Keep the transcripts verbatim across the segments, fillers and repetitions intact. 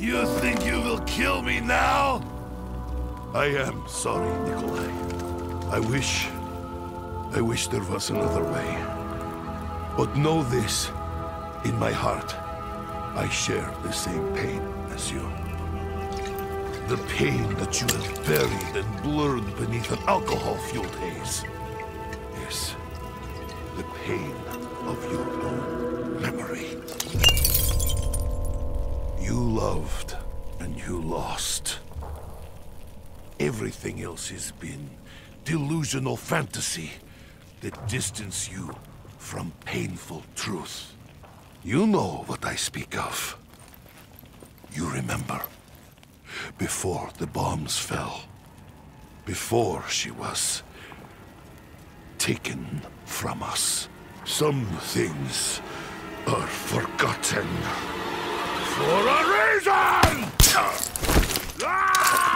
You think you will kill me now? I am sorry, Nikolai. I wish... I wish there was another way. But know this, in my heart, I share the same pain as you. The pain that you have buried and blurred beneath an alcohol-fueled haze. Yes, the pain of your own memory. You loved and you lost. Everything else has been delusional fantasy that distance you from painful truth. You know what I speak of. You remember. Before the bombs fell. Before she was taken from us. Some things are forgotten. For a reason! Ah!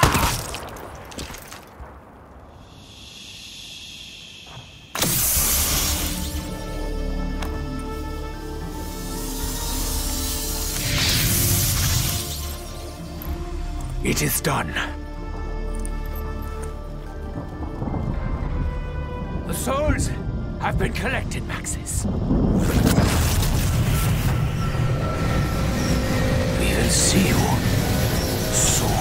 It is done. The souls have been collected, Maxis. We will see you soon.